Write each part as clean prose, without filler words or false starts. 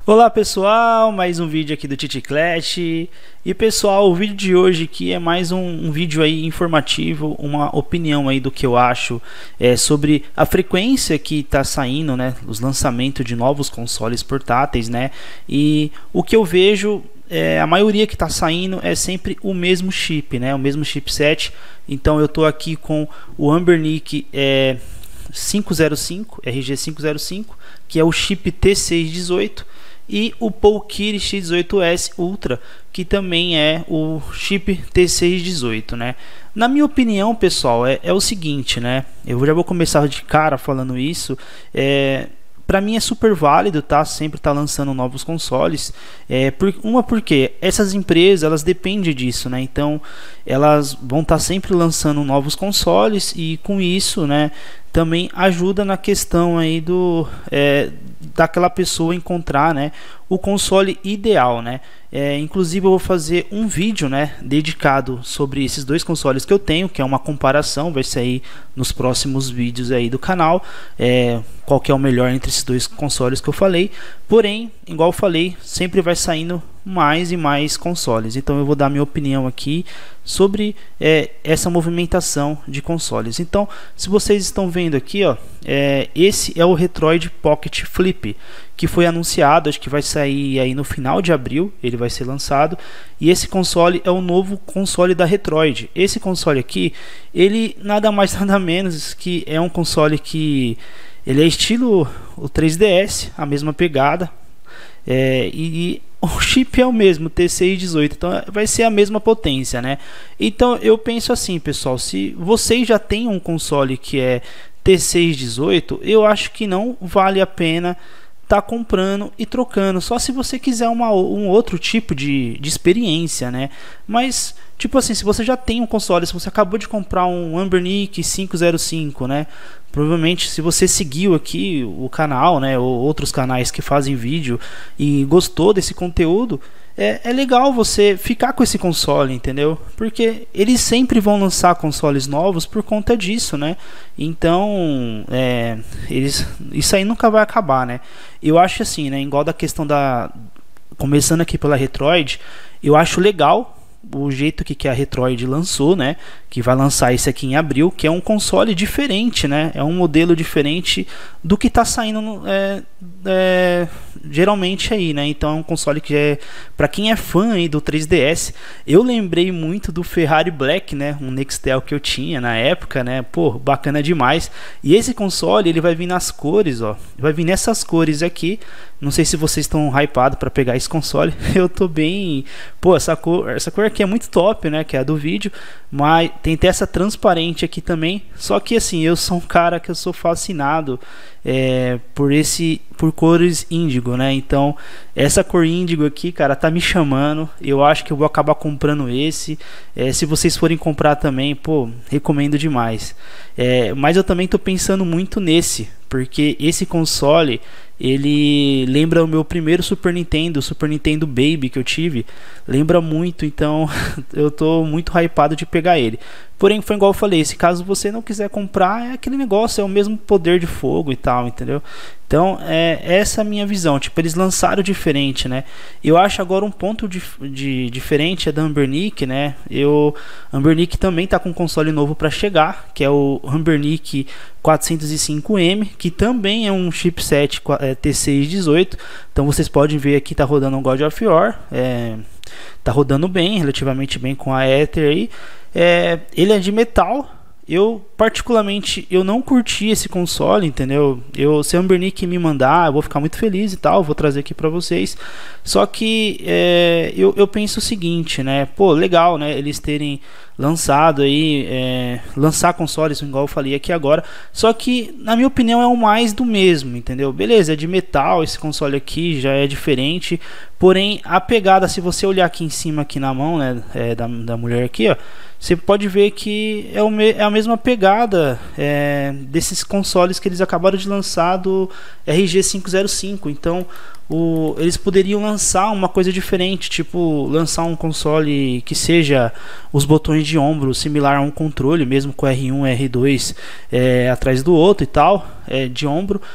Olá pessoal, mais um vídeo aqui do TitiClash. E pessoal, o vídeo de hoje aqui é mais um vídeo aí informativo, uma opinião aí do que eu acho sobre a frequência que está saindo, né, os lançamentos de novos consoles portáteis, né, e o que eu vejo a maioria que está saindo é sempre o mesmo chip, né, o mesmo chipset. Então eu estou aqui com o Anbernic 505, RG505, que é o chip T618, e o Polkiri X8S Ultra, que também é o chip T618, né? Na minha opinião, pessoal, é o seguinte, né? Eu já vou começar de cara falando isso. Para mim é super válido, tá? Sempre tá lançando novos consoles. Porque essas empresas, elas dependem disso, né? Então elas vão estar sempre lançando novos consoles, e com isso, né, também ajuda na questão aí daquela pessoa encontrar, né, o console ideal, né? Inclusive eu vou fazer um vídeo, né, dedicado sobre esses dois consoles que eu tenho, que é uma comparação, vai sair nos próximos vídeos aí do canal, qual que é o melhor entre esses dois consoles que eu falei. Porém, igual eu falei, sempre vai saindo mais e mais consoles, então eu vou dar minha opinião aqui sobre essa movimentação de consoles. Então, se vocês estão vendo aqui, ó, esse é o Retroid Pocket Flip, que foi anunciado, acho que vai sair aí no final de abril, ele vai ser lançado. E esse console é o novo console da Retroid. Esse console aqui, ele nada mais nada menos que é um console que ele é estilo o 3DS, a mesma pegada, e o chip é o mesmo, T618, então vai ser a mesma potência, né? Então eu penso assim, pessoal, se vocês já têm um console que é T618, eu acho que não vale a pena tá comprando e trocando, só se você quiser um outro tipo de experiência, né? Mas tipo assim, se você já tem um console, se você acabou de comprar um Anbernic 505, né, provavelmente se você seguiu aqui o canal, né, ou outros canais que fazem vídeo e gostou desse conteúdo, é legal você ficar com esse console, entendeu? Porque eles sempre vão lançar consoles novos por conta disso, né? Então, isso aí nunca vai acabar, né? Eu acho assim, né? Igual da questão começando aqui pela Retroid, eu acho legal o jeito que a Retroid lançou, né? Que vai lançar esse aqui em abril, que é um console diferente, né? É um modelo diferente do que tá saindo geralmente aí, né? Então é um console que para quem é fã aí do 3DS, eu lembrei muito do Ferrari Black, né? Um Nextel que eu tinha na época, né? Pô, bacana demais. E esse console, ele vai vir nas cores, ó. Vai vir nessas cores aqui. Não sei se vocês estão hypados para pegar esse console. Eu tô bem... Pô, essa cor aqui é muito top, né? Que é a do vídeo. Mas tem até essa transparente aqui também. Só que assim, eu sou um cara que eu sou fascinado por cores índigo, né? Então essa cor índigo aqui, cara, tá me chamando. Eu acho que eu vou acabar comprando esse. Se vocês forem comprar também, pô, recomendo demais. Mas eu também tô pensando muito nesse, porque esse console, ele lembra o meu primeiro Super Nintendo Baby que eu tive, lembra muito, então eu tô muito hypado de pegar ele. Porém, foi igual eu falei, se caso você não quiser comprar, é aquele negócio, é o mesmo poder de fogo e tal, entendeu? Então, essa é a minha visão, tipo, eles lançaram diferente, né? Eu acho agora um ponto diferente é da Anbernic, né? Anbernic também tá com um console novo para chegar, que é o Anbernic 405M, que também é um chipset T618. Então vocês podem ver aqui, tá rodando um God of War, tá rodando bem, relativamente bem com a Ether aí. Ele é de metal. Eu particularmente não curti esse console, entendeu? Se a Anbernic me mandar, eu vou ficar muito feliz e tal, vou trazer aqui para vocês. Só que eu penso o seguinte, né? Pô, legal, né? Eles terem lançado aí, lançar consoles, igual eu falei aqui agora. Só que, na minha opinião, é o mais do mesmo, entendeu? Beleza, é de metal, esse console aqui já é diferente. Porém, a pegada, se você olhar aqui em cima, aqui na mão, né, da mulher aqui, ó, você pode ver que é a mesma pegada desses consoles que eles acabaram de lançar do RG505. Então, eles poderiam lançar uma coisa diferente, tipo lançar um console que seja os botões de ombro similar a um controle, mesmo com R1 e R2 atrás do outro e tal, de ombro.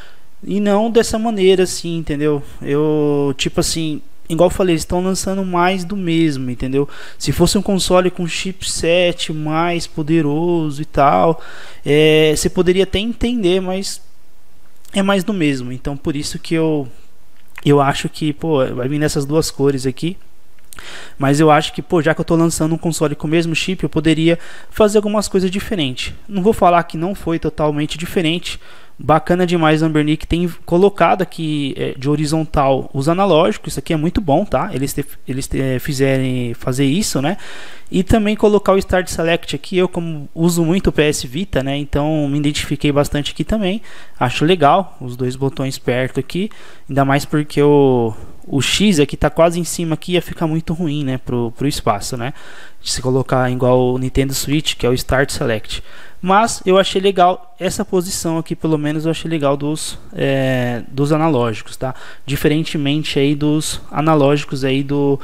e não dessa maneira assim, entendeu? Eu, tipo assim, igual eu falei, eles estão lançando mais do mesmo, entendeu? Se fosse um console com chipset mais poderoso e tal, você poderia até entender, mas é mais do mesmo. Então por isso que eu acho que, pô, vai vir nessas duas cores aqui. Mas eu acho que, pô, já que eu tô lançando um console com o mesmo chip, eu poderia fazer algumas coisas diferentes. Não vou falar que não foi totalmente diferente. Bacana demais o Anbernic tem colocado aqui de horizontal os analógicos. Isso aqui é muito bom, tá? Eles fizerem fazer isso, né? E também colocar o Start Select aqui. Eu, como uso muito o PS Vita, né? Então me identifiquei bastante aqui também. Acho legal os dois botões perto aqui. Ainda mais porque o X aqui tá quase em cima aqui, ia ficar muito ruim, né, pro espaço, né, se colocar igual o Nintendo Switch, que é o Start Select. Mas eu achei legal essa posição aqui, pelo menos eu achei legal dos analógicos, tá? Diferentemente aí dos analógicos aí do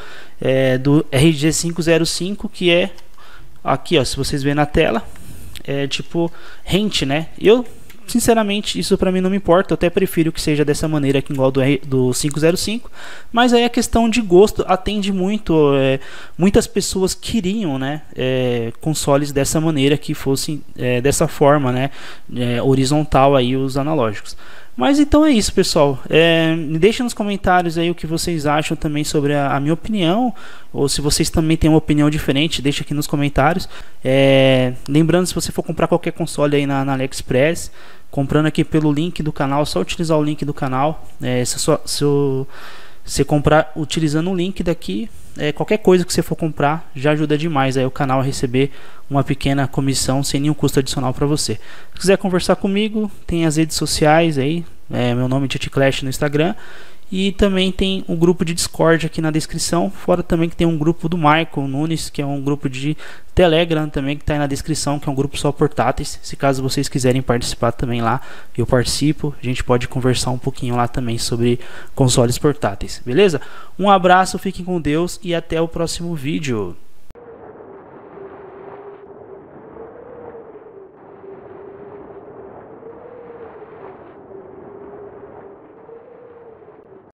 RG505, que é aqui, ó, se vocês verem na tela, é tipo rente, né? Eu sinceramente, isso pra mim não me importa. Eu até prefiro que seja dessa maneira aqui, igual do 505. Mas aí a questão de gosto atende muito. Muitas pessoas queriam, né, consoles dessa maneira, que fossem dessa forma, né, horizontal aí os analógicos. Mas então é isso, pessoal. Me deixem nos comentários aí o que vocês acham também sobre a minha opinião, ou se vocês também têm uma opinião diferente, deixa aqui nos comentários. Lembrando, se você for comprar qualquer console aí na AliExpress, comprando aqui pelo link do canal, é só utilizar o link do canal. Se você comprar utilizando o link daqui, qualquer coisa que você for comprar já ajuda demais aí o canal a receber uma pequena comissão sem nenhum custo adicional para você. Se quiser conversar comigo, tem as redes sociais aí, meu nome é TitiClash no Instagram, e também tem um grupo de Discord aqui na descrição, fora também que tem um grupo do Michael Nunes, que é um grupo de Telegram também, que está aí na descrição, que é um grupo só portáteis. Se caso vocês quiserem participar também lá, eu participo, a gente pode conversar um pouquinho lá também sobre consoles portáteis, beleza? Um abraço, fiquem com Deus e até o próximo vídeo.